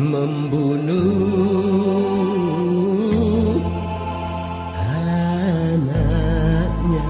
membunuh anaknya.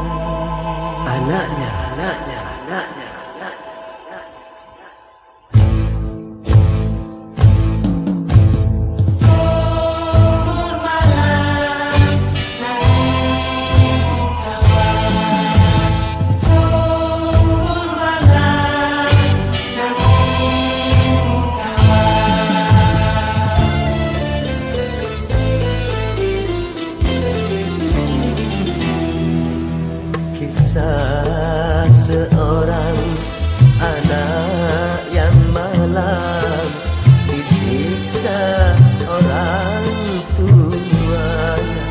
Kisah seorang anak yang malang disiksa orang tuanya.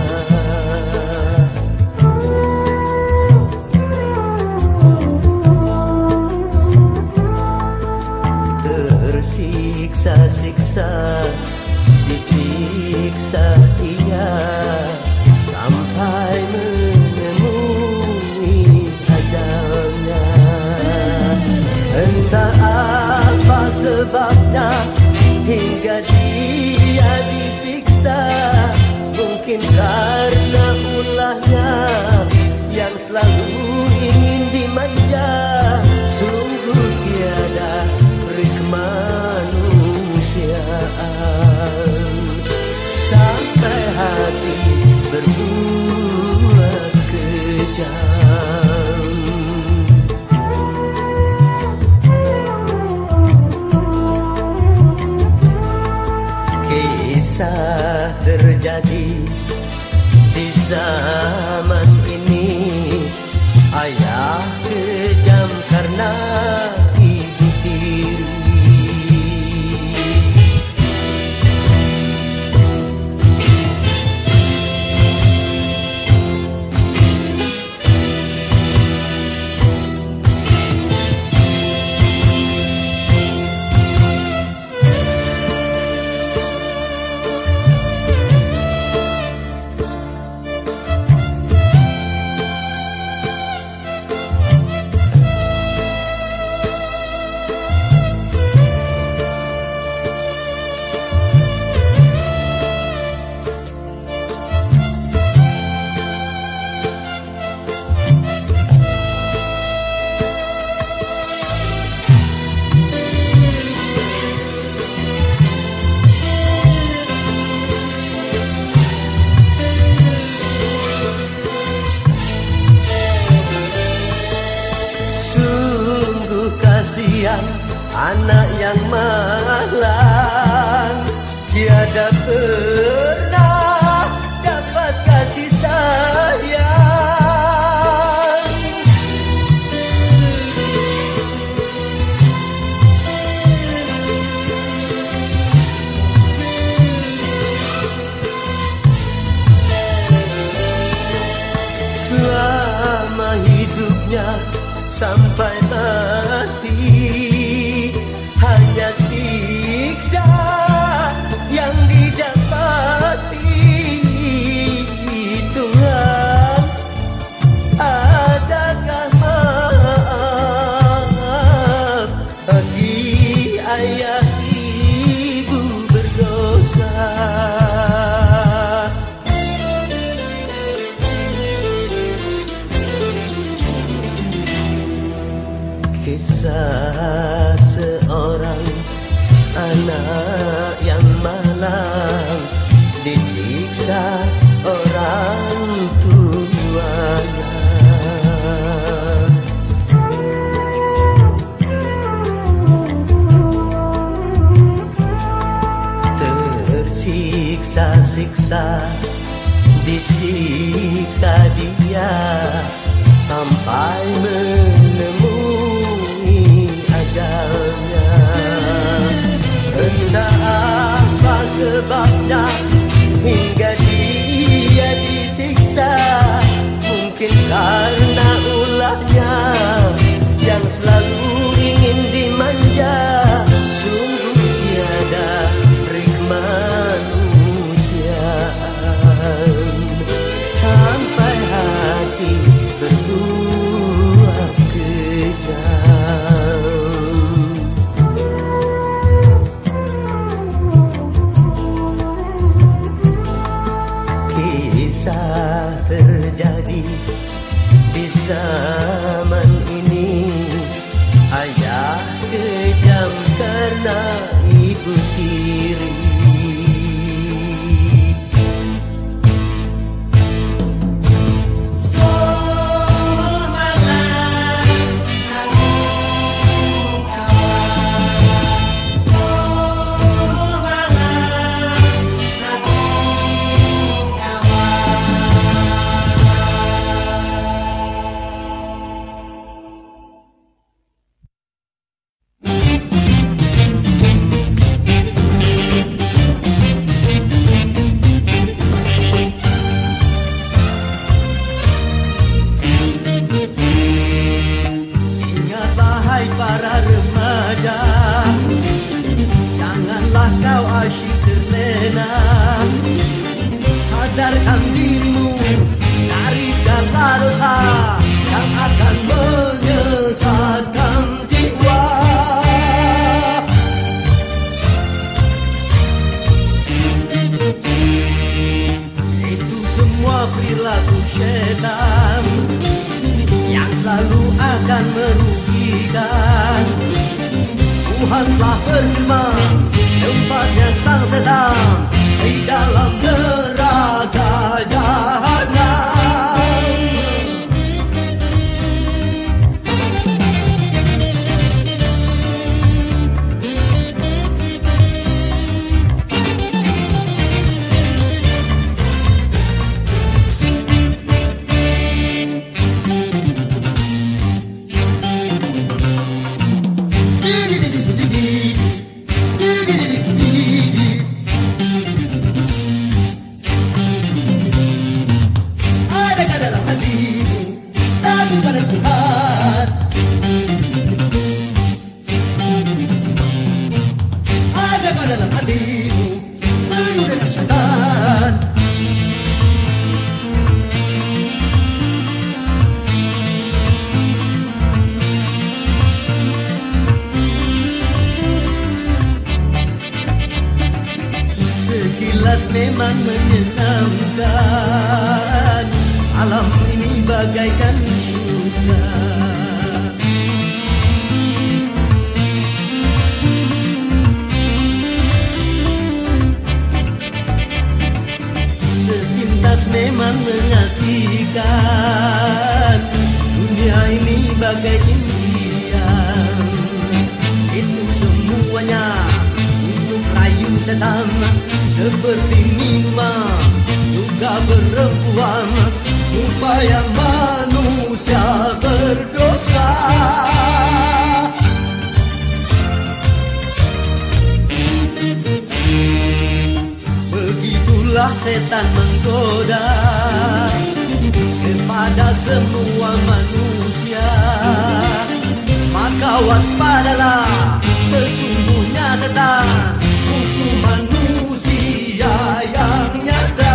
Tersiksa-siksa, disiksa ia sampai menemui ajalnya. Entah apa sebabnya hingga dia disiksa, mungkin karena ulahnya yang selalu ingin dimanja. Sungguh tiada kemanusiaan sampai hati berbuat kejam. Kisah terjadi di zaman ini. Ayah kejam karena ibu tiri. Kasihan anak yang malang, tiada pernah dapat kasih sayang. Selama hidupnya sampai mati, hanya siksa yang didapati. Tuhan, adakah maaf bagi ayah ibu berdosa? Kisah seorang anak yang malang disiksa orang tuanya. Tersiksa-siksa, disiksa dia sampai menemui ajalnya. Entah apa sebabnya hingga dia disiksa, mungkin karena ulahnya yang selalu ingin dimanja. Sungguh tiada kemanusiaan sampai hati berbuat kejam. berfirman, tempatnya sang setan di dalam neraka jahanam. Sekilas memang menyenangkan, alam ini bagaikan surga. Sepintas memang mengasihkan, dunia ini bagai impian. Itu semuanya untuk rayu setan, seperti minuman juga perempuan, supaya manusia berdosa. Begitulah setan menggoda kepada semua manusia. Maka waspadalah, sesungguhnya setan musuh manusia yang nyata.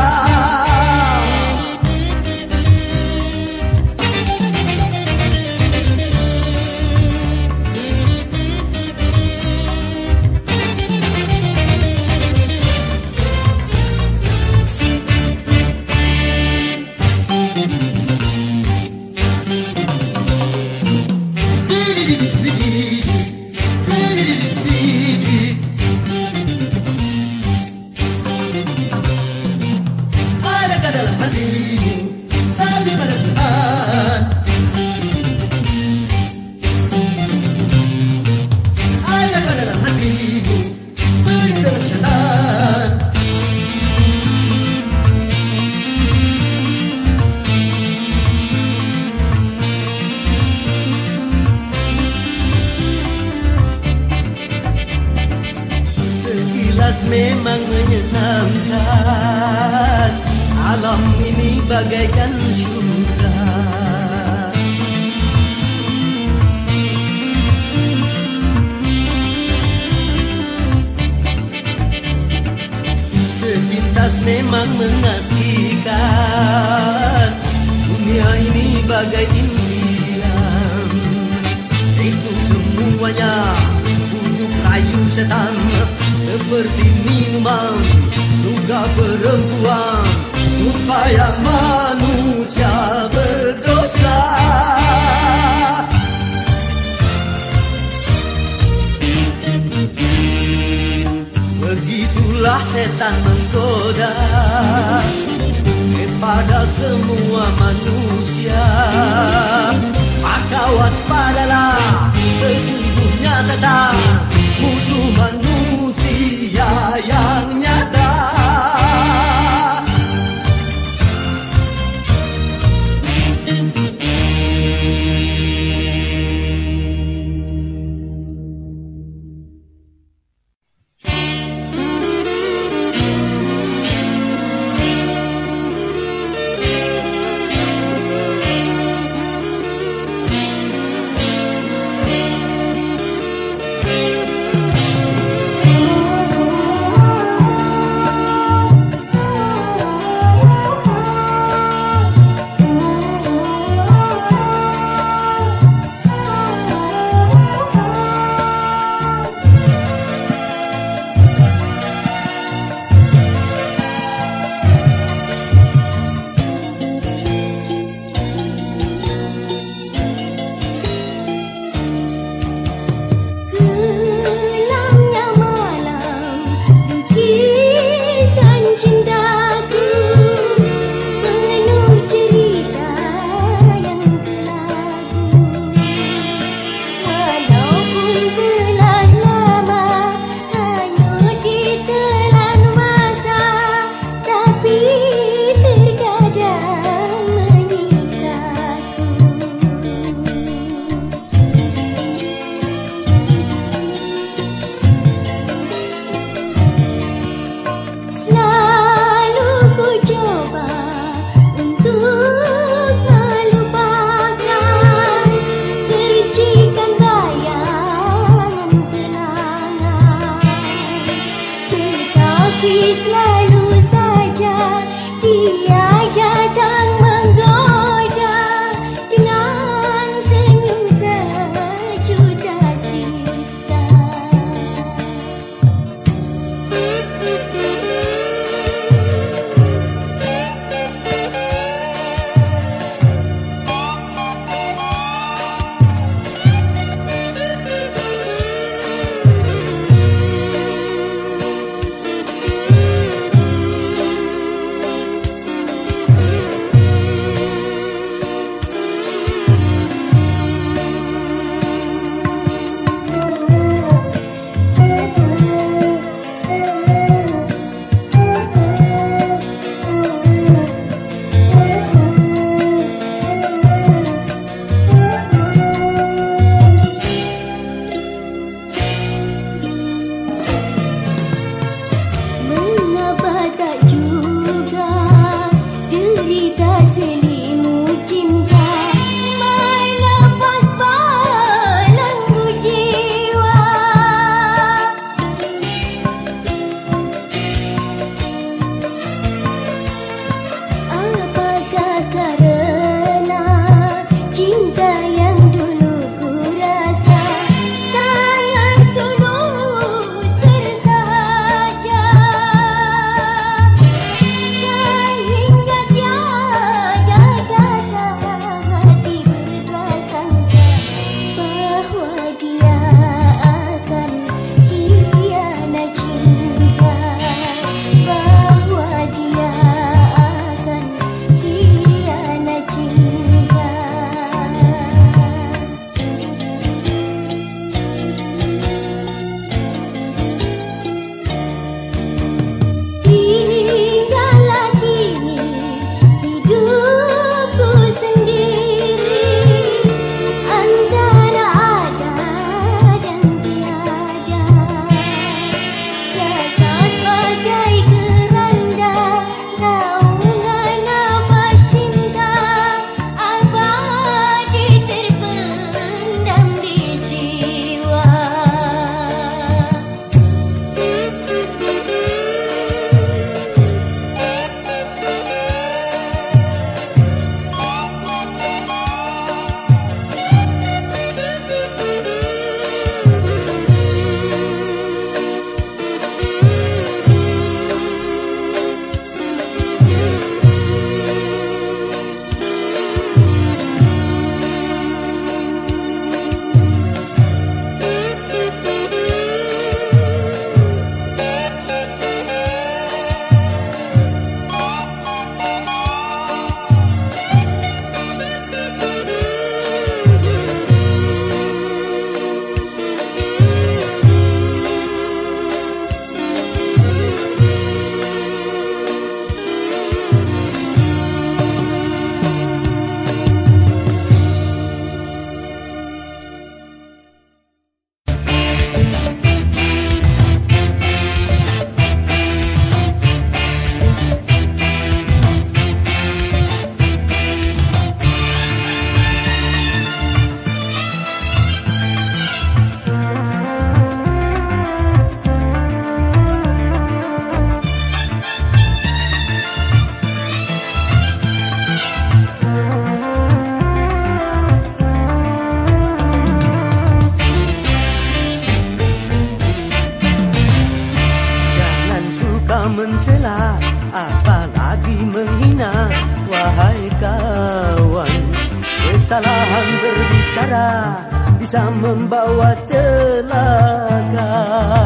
Memang menyenangkan, alam ini bagaikan surga. Sepintas memang mengasihkan, dunia ini bagai impian. Itu semuanya untuk rayu setan, seperti minuman juga perempuan, supaya manusia berdosa. Begitulah setan menggoda kepada semua manusia. Maka waspadalah, sesungguhnya setan musuh manusia yang nyata. mencela, apalagi menghina. Wahai kawan, kesalahan berbicara bisa membawa celaka.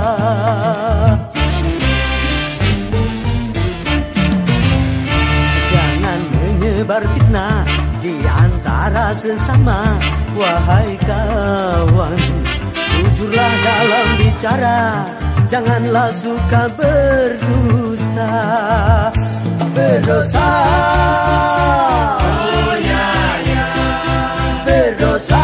Jangan menyebar fitnah di antara sesama. Wahai kawan, jujurlah dalam bicara, janganlah suka berdusta. Berdosa, oh ya ya, berdosa.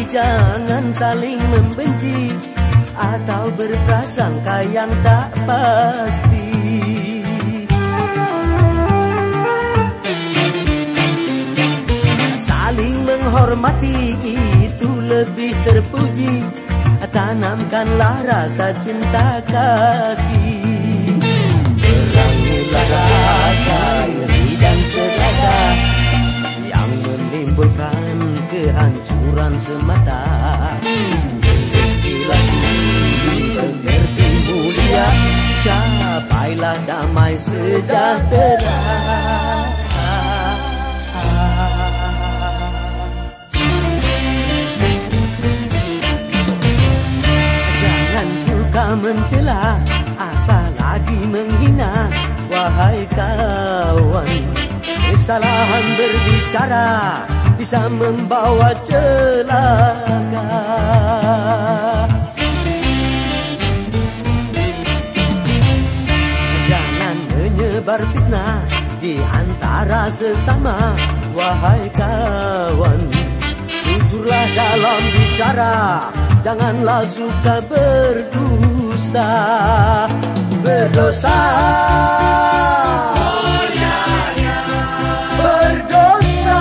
jangan saling membenci atau berprasangka yang tak pasti. Saling menghormati itu lebih terpuji, tanamkanlah rasa cinta kasih. Perangilah rasa iri dan serakah yang menimbulkan kehancuran semata. Mengertilah budi, mengerti mulia, capailah damai sejahtera. Jangan suka mencela, apalagi menghina, wahai kawan. Kesalahan berbicara bisa membawa celaka. Jangan menyebar fitnah di antara sesama, wahai kawan. Jujurlah dalam bicara, janganlah suka berdusta. Berdosa, berdosa.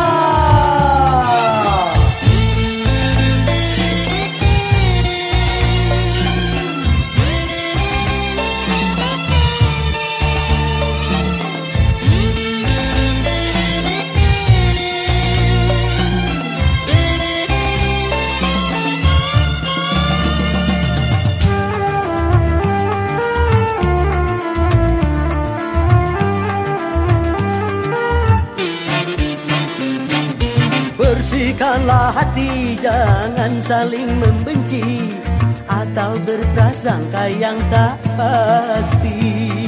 Bersihkanlah hati, jangan saling membenci atau berprasangka yang tak pasti.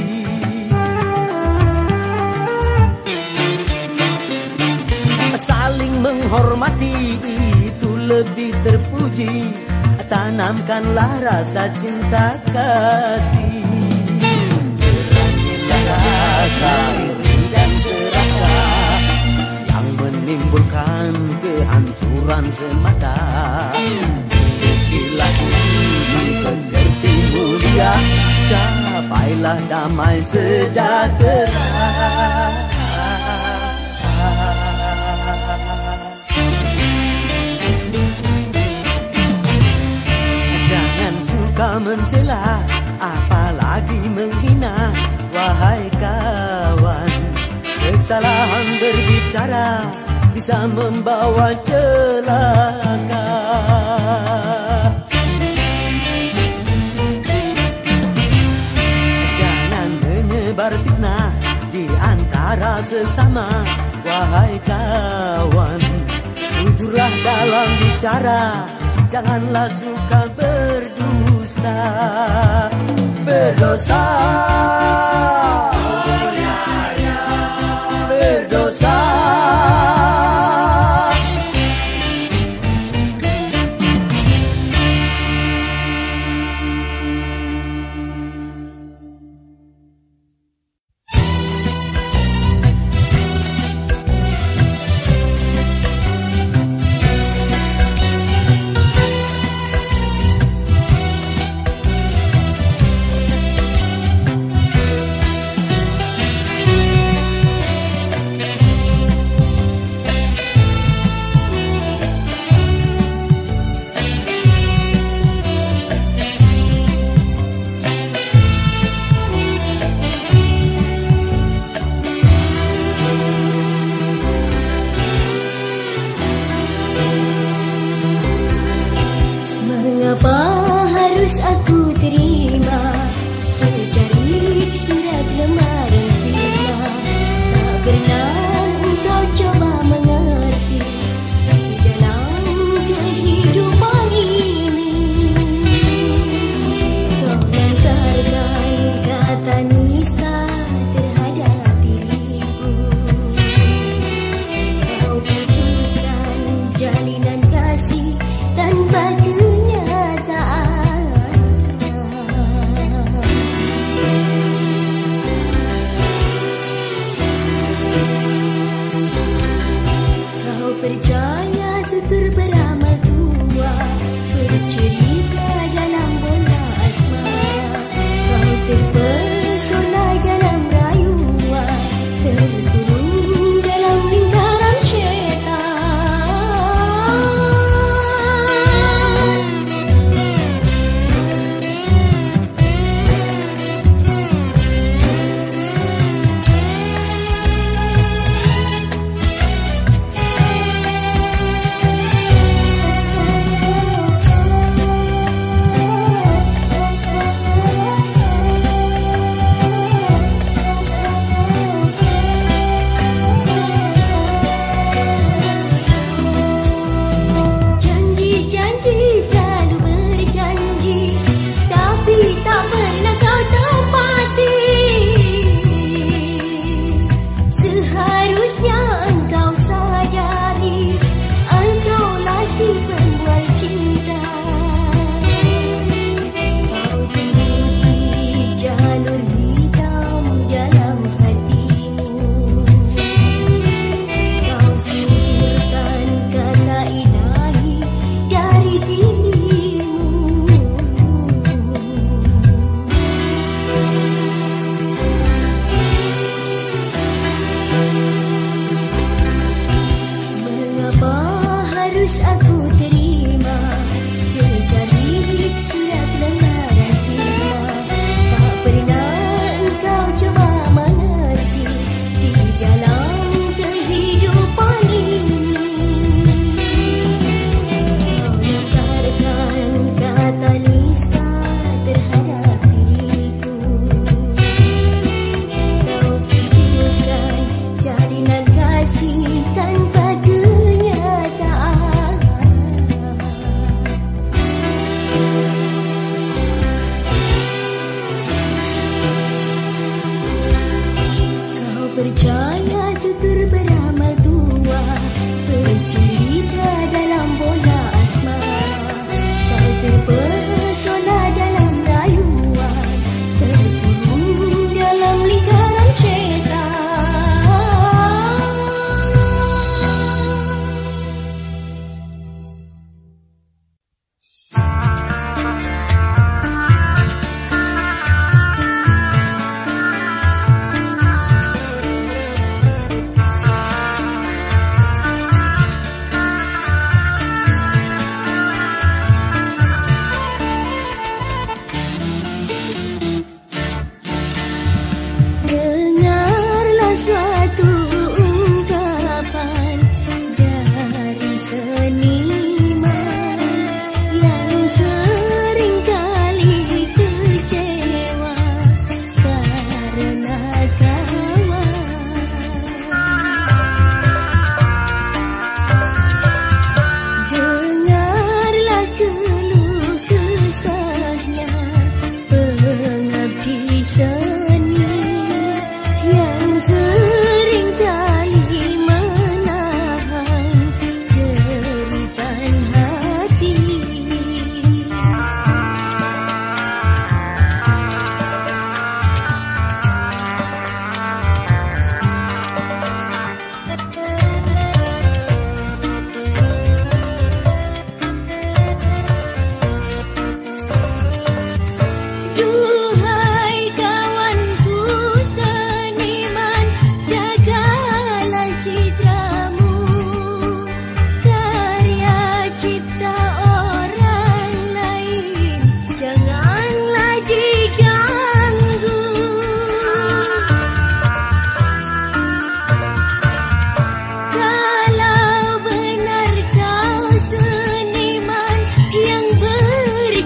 Saling menghormati itu lebih terpuji, tanamkanlah rasa cinta kasih. Beranilah rasa iri dan serakah yang menimbulkan kehancuran semata. Milikilah budi, mengerti mulia, capailah damai sejahtera. Jangan suka mencela, apalagi menghina, wahai kawan. Kesalahan berbicara bisa membawa celaka. Jangan menyebar fitnah di antara sesama, wahai kawan. Jujurlah dalam bicara, janganlah suka berdusta. Berdosa, berdosa. Tanpa kenyataan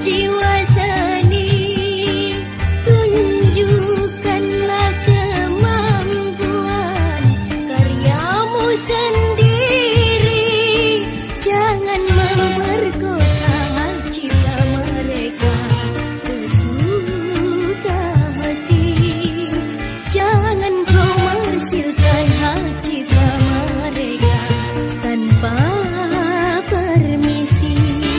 berjiwa seni, tunjukkanlah kemampuan karyamu sendiri. Jangan memperkosa hak cipta mereka sesuka hati. Jangan kau mersilkan hak cipta mereka tanpa permisi.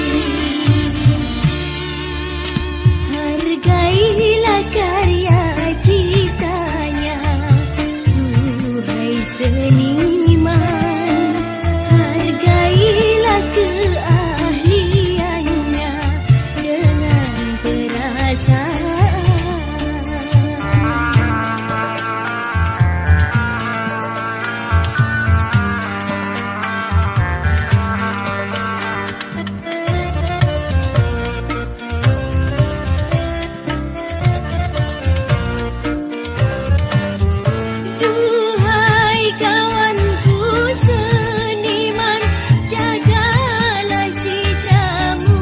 Hargailah karya ciptanya, duhai seniman. Hargailah keahliannya dengan perasaan. Duhai kawanku seniman, jagalah citramu.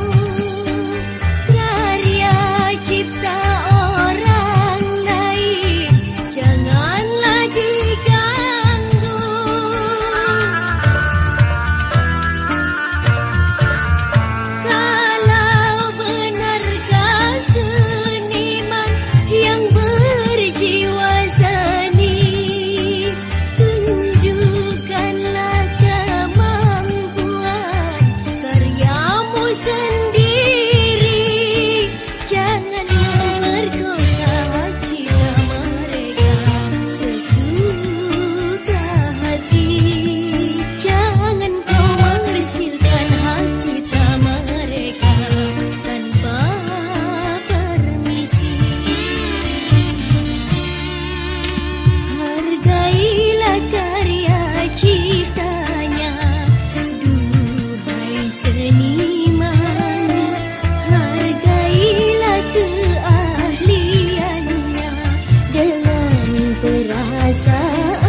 Karya cipta orang lain janganlah diganggu. Kalau benarkah seniman yang berjiwa seni, tunjukkanlah kemampuan karyamu sendiri. Jangan memperkosa hak cipta mereka sesuka hati. Jangan kau mersilkan hak cipta mereka tanpa permisi. Hargailah karya ciptanya, duhai seniman. Hargailah keahliannya dengan perasaan.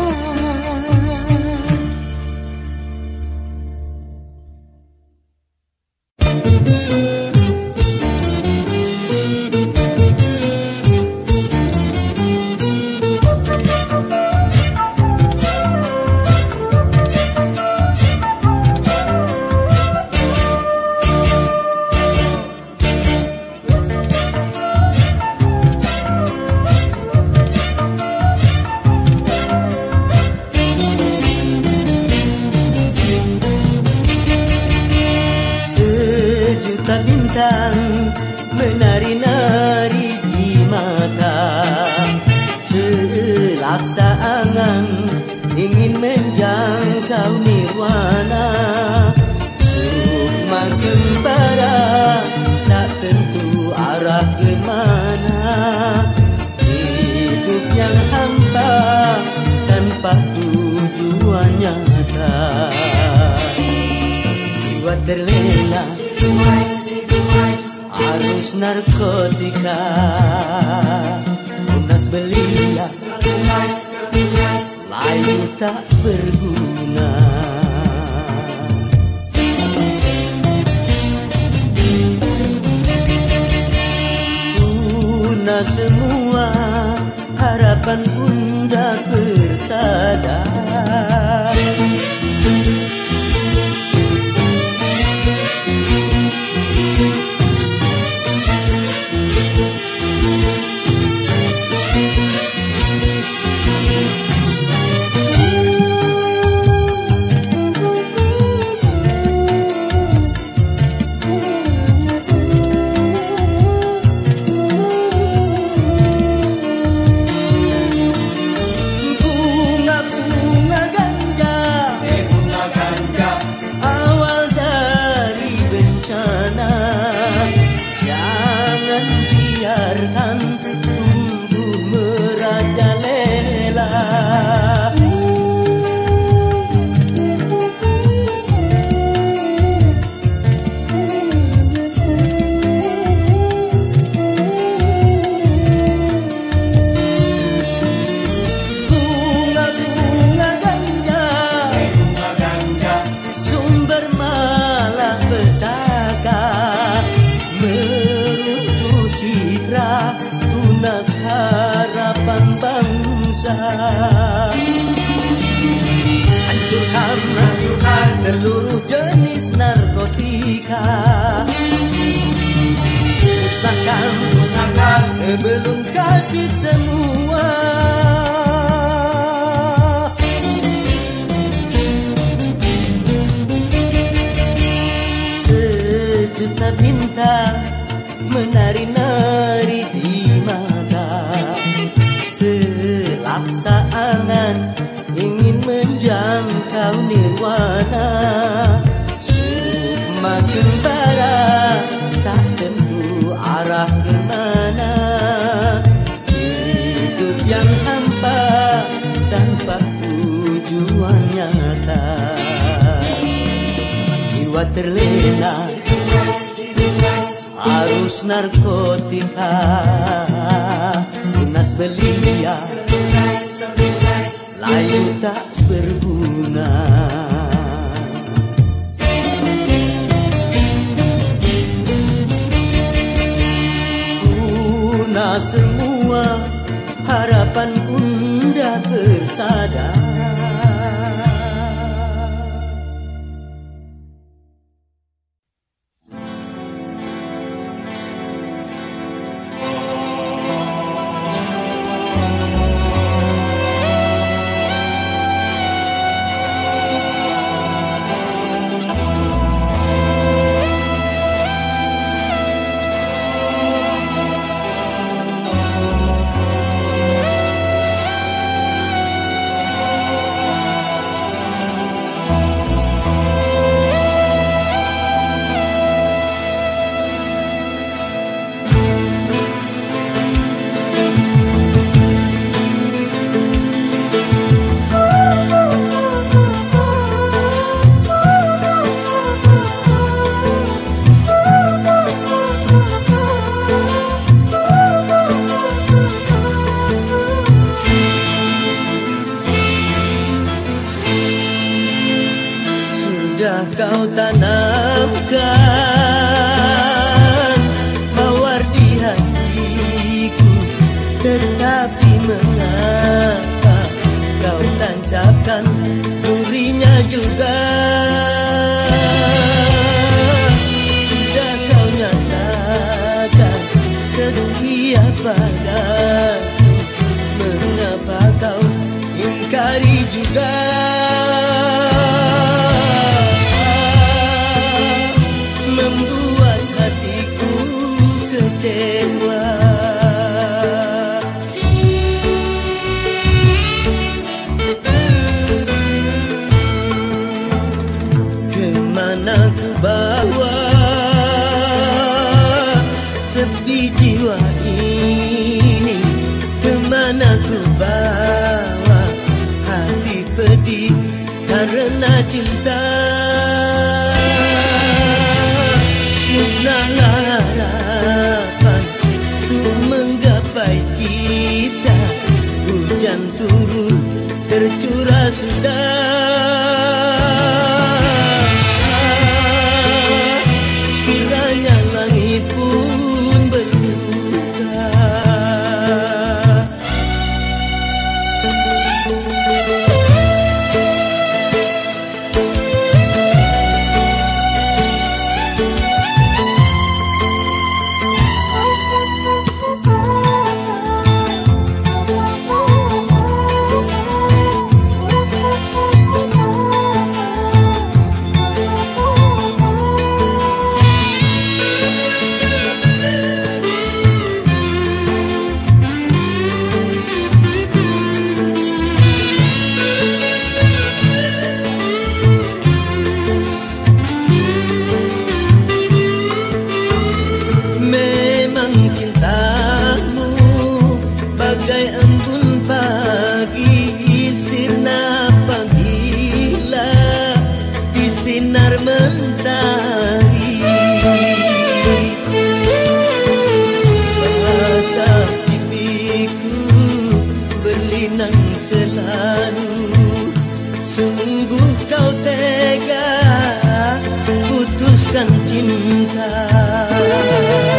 Sejuta bintang menari-nari di mata, selaksa angan ingin menjangkau nirwana. Sukma kembara tak tentu arah kemana. Hidup yang hampa tanpa tujuan nyata. Jiwa terlena arus narkotika, lunas belia, layu tak berguna. Punah semua harapan bunda bersadar. Bunga-bunga cinta. Hancurkan seluruh jenis narkotika. Musnahkan sebelum kasih semua. Sejuta bintang menari-nari di mata. Selaksa angan ingin menjangkau nirwana. Semakin barat tak tentu arah kemana. Hidup yang hampa tanpa tujuan nyata. Jiwa terlena arus narkotika. Tunas belia layu tak berguna. Punah semua harapan bunda bersada. Kau tanamkan mawar di hatiku, tetapi mengapa kau tancapkan durinya juga? Sudah kau nyatakan setia padaku, mengapa kau ingkari juga? Membuat hatiku kecewa. Kemana ku bawa sepi jiwa ini? Kemana ku bawa hati pedih karena cinta? Musnahlah harapan untuk menggapai cita. Hujan turun tercurah sudah. Kiranya langit pun berduka.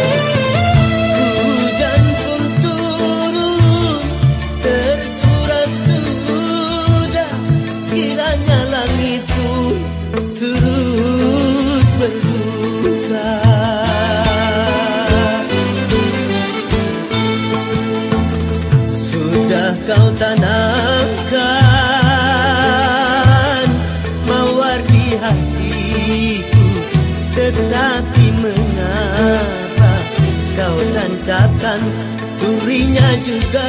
Hujan pun turun tercurah ucapkan durinya juga.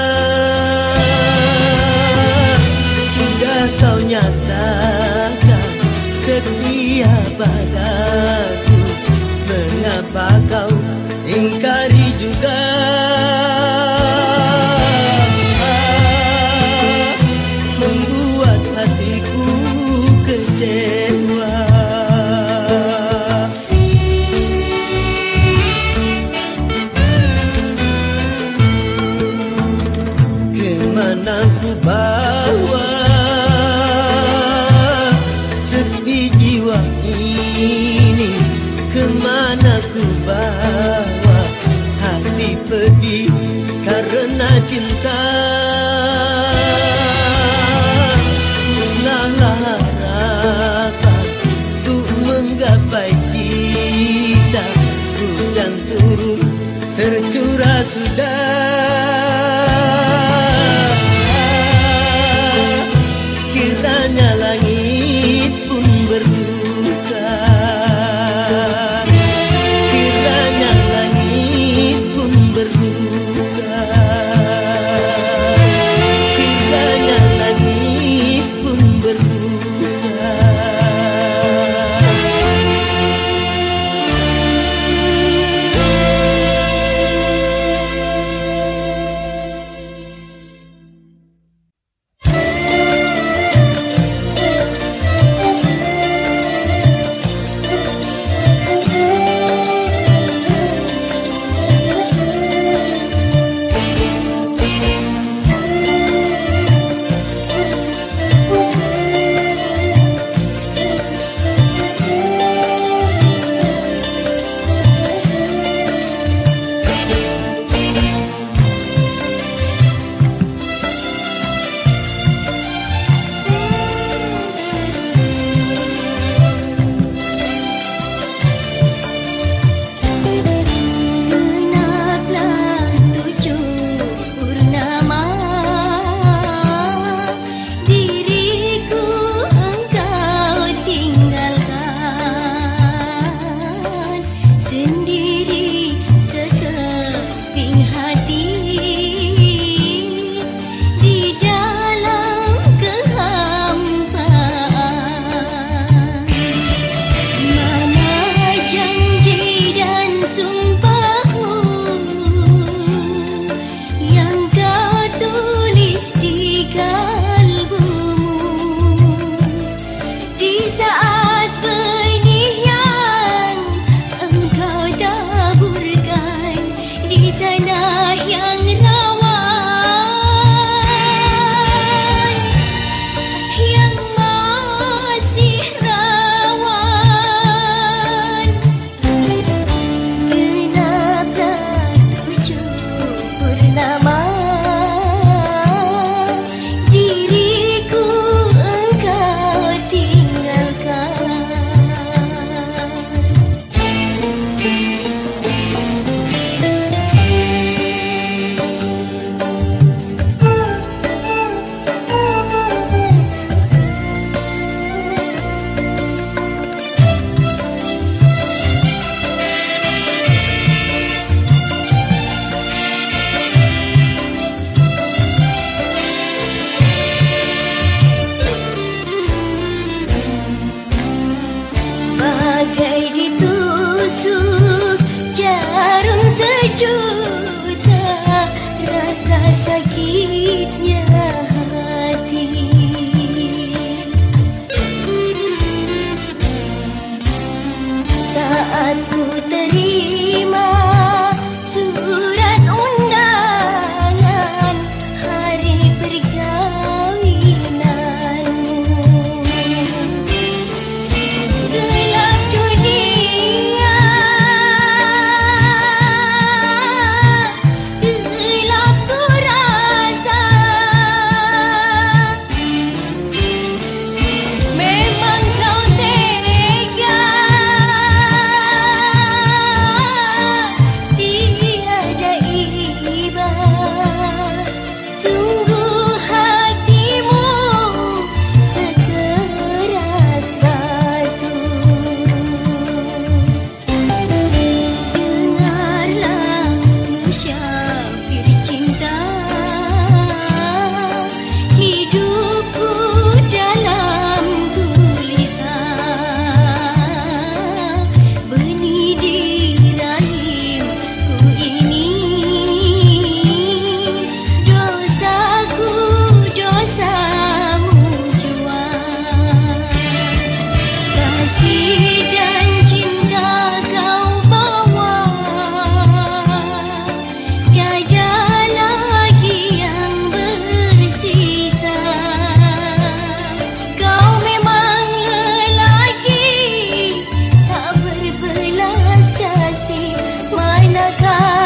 Sudah kau nyatakan setia padaku, mengapa kau ingkari juga? Membuat hatiku kecewa. Kemana ku bawa sepi jiwa ini, kemana ku bawa hati pedih karena cinta. Musnahlah harapan untuk menggapai kita, hujan turun tercurah sudah. Kiranya langit pun berduka, kiranya langit pun berduka, kiranya langit pun berduka.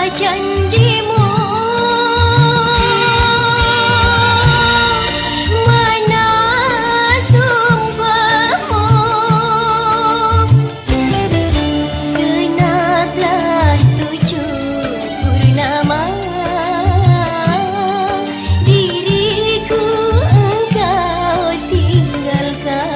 janjimu, mana sumpahmu, genaplah 7 purnama diriku engkau tinggalkan.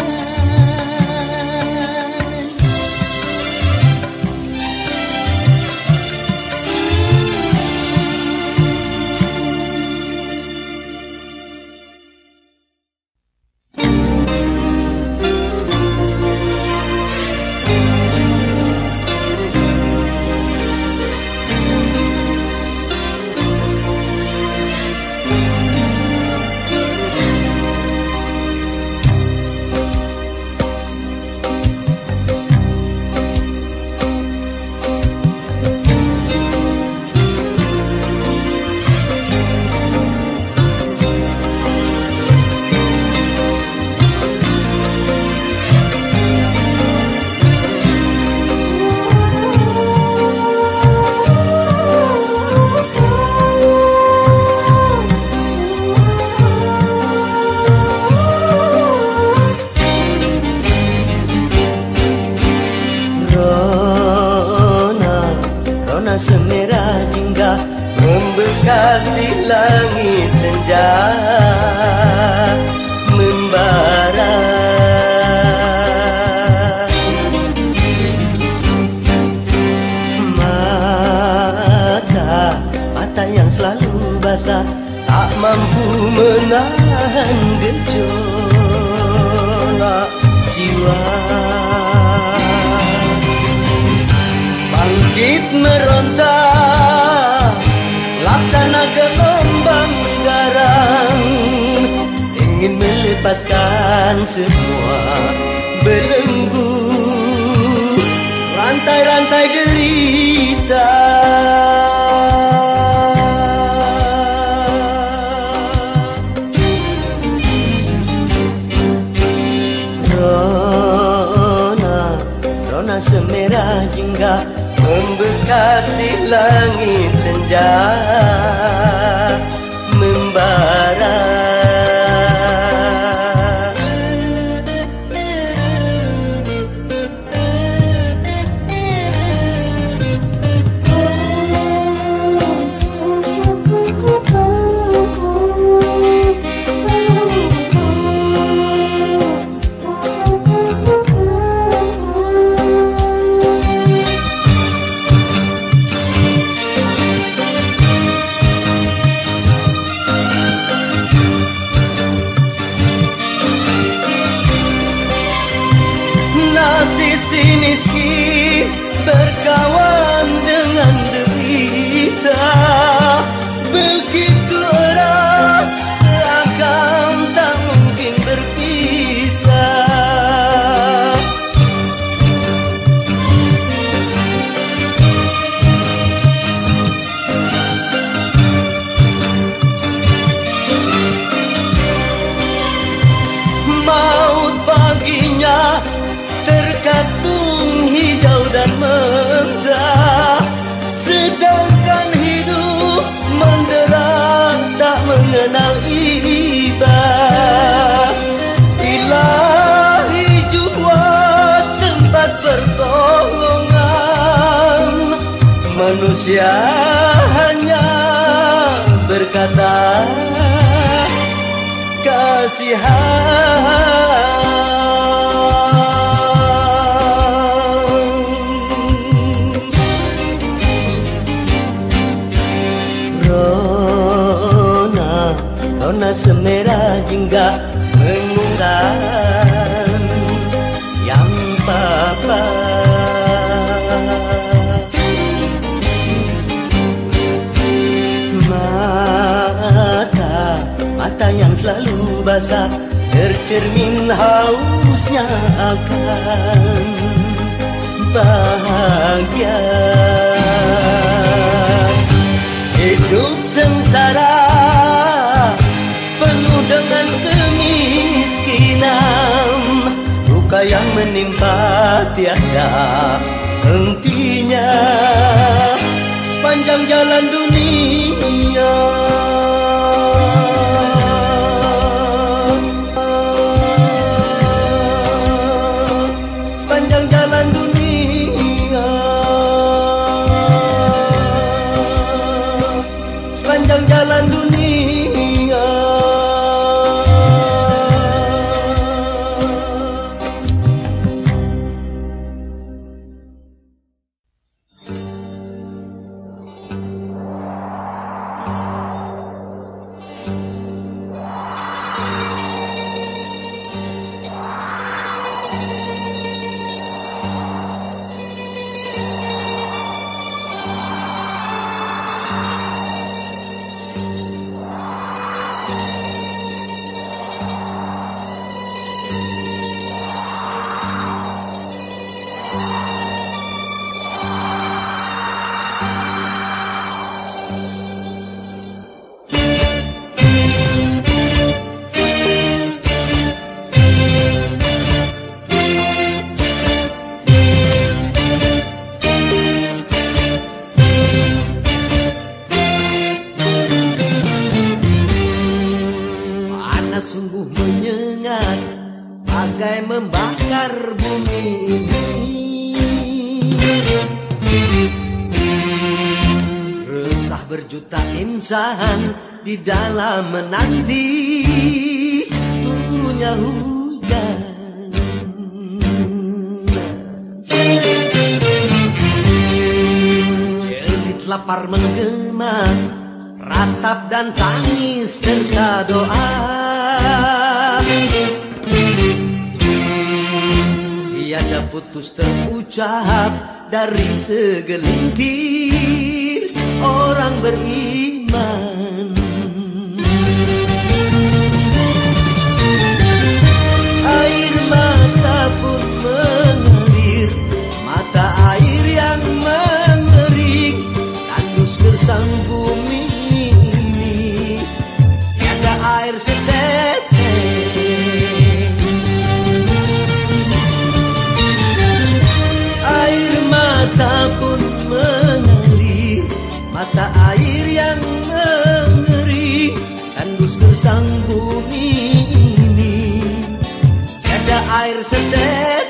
Rona semerah jingga membekas di langit senja membara. Mata yang selalu basah tak mampu menahan gejolak jiwa. Bangkit meronta laksana gelombang garang, ingin melepaskan semua belenggu rantai-rantai derita. Rona semerah jingga membekas di langit senja membara. Nasib si miskin berkawan dengan derita, begitu erat seakan tak mungkin berpisah. Maut baginya terkatung hijau dan mentah, sedangkan hidup mendera tak mengenal iba. Ilahi jua tempat pertolongan, manusia hanya berkata kasihan. Rona semerah jingga mengungkap yang papa. Mata yang selalu basah tercermin hausnya akan bahagia. Hidup sengsara penuh dengan kemiskinan, luka yang menimpa tiada hentinya. Sepanjang sepanjang jalan dunia. Sepanjang jalan dunia, sepanjang jalan dunia. Sungguh menyengat, bagai membakar bumi ini. Resah berjuta insan di dalam menanti turunnya hujan. Jerit lapar menggema, ratap dan tangis serta doa. Tiada putus terucap dari segelintir orang beriman. Air mata pun mengalir, mata air yang mengering, tandus gersang bumi ini. Tiada air setetes, mata pun mengalir, mata air yang mengering, tandus gersang bumi ini. Tiada air setetes.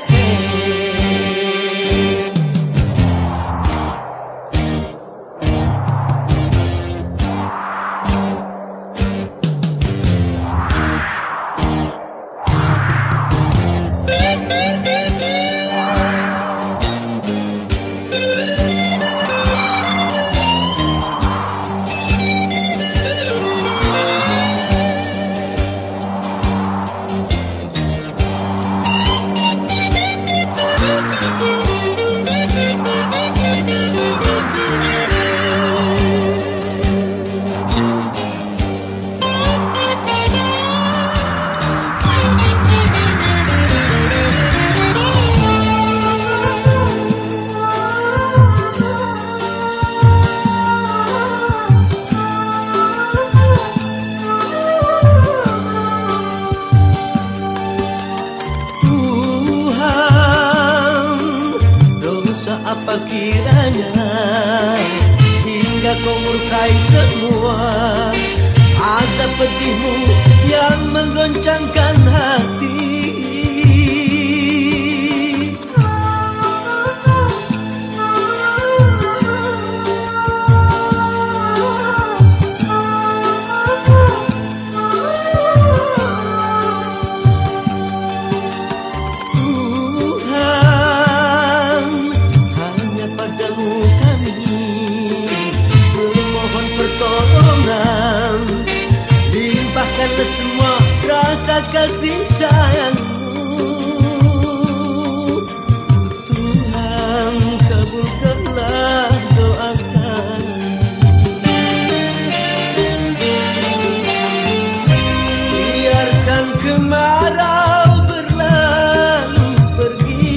Apa kiranya hingga kau murkai semua azab pedihmu yang menggoncangkan hati. Limpahkanlah semua rasa kasih sayangmu, Tuhan kabulkanlah doa kami. Biarkan kemarau berlalu pergi,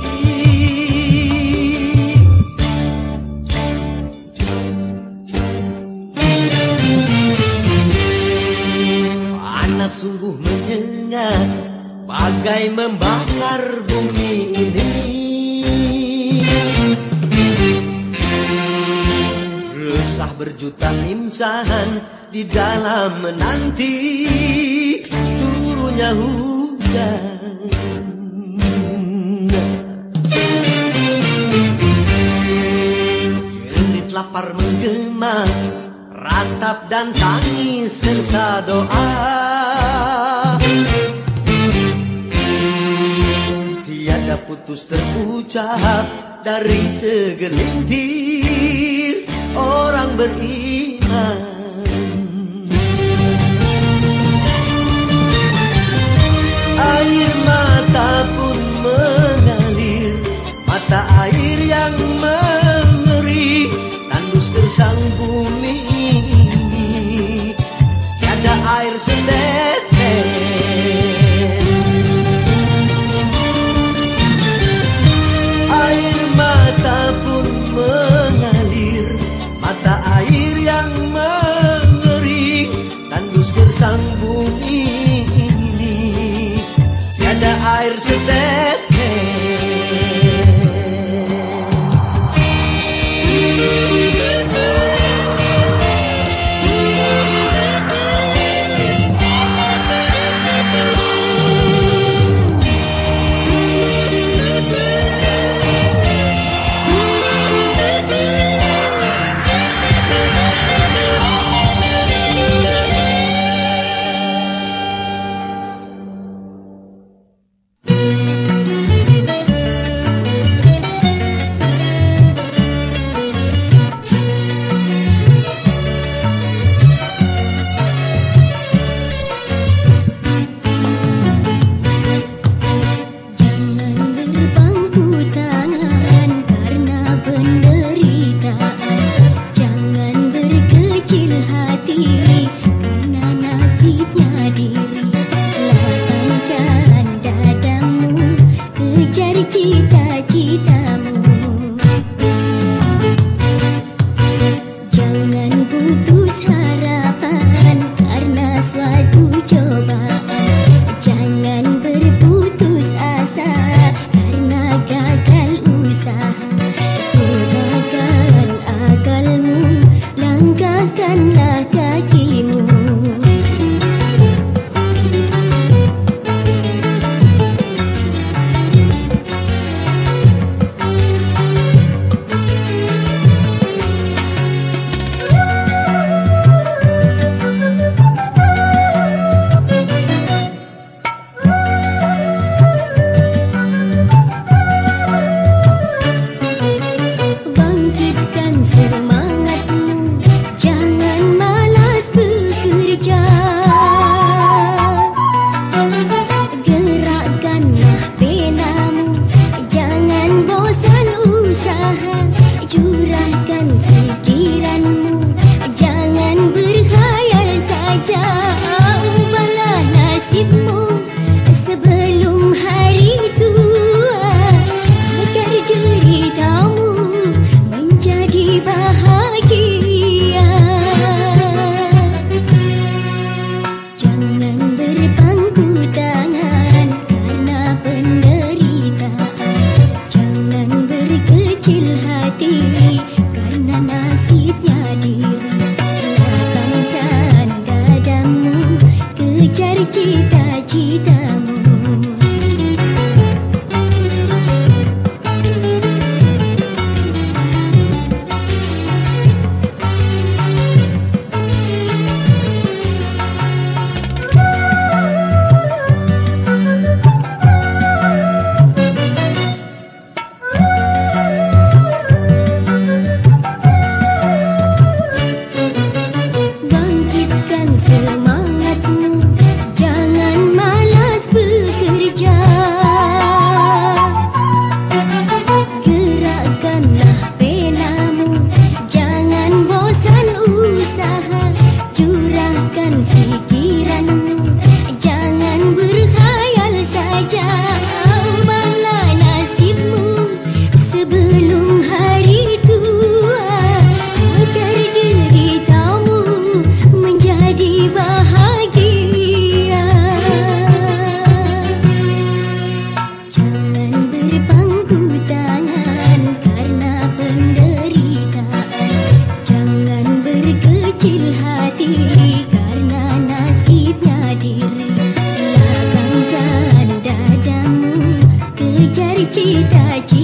sungguh menyengat, bagai membakar bumi ini. resah berjuta insan di dalam menanti turunnya hujan. Jerit lapar menggema, ratap dan tangis serta doa. Tiada putus terucap dari segelintir orang beriman. Air mata pun mengalir, mata air yang mengeri, tandus gersang bumi ini. Tiada air setetes, air mata pun mengalir, mata air yang mengeri, tandus gersang bumi ini. Tiada air setetes. Bangkitkan semangatmu, jangan malas. cita-cita